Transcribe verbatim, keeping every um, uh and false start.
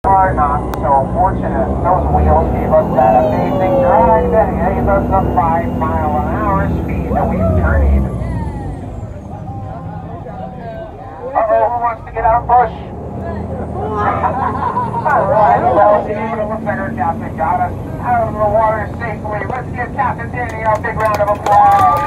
are not so fortunate. Those wheels gave us that amazing drag that gave us the five mile an hour speed that we've journeyed. Uh-oh, who wants to get out and push? Alright, well, it looks like our captain got us out of the water safely. Let's give Captain Danny a big round of applause.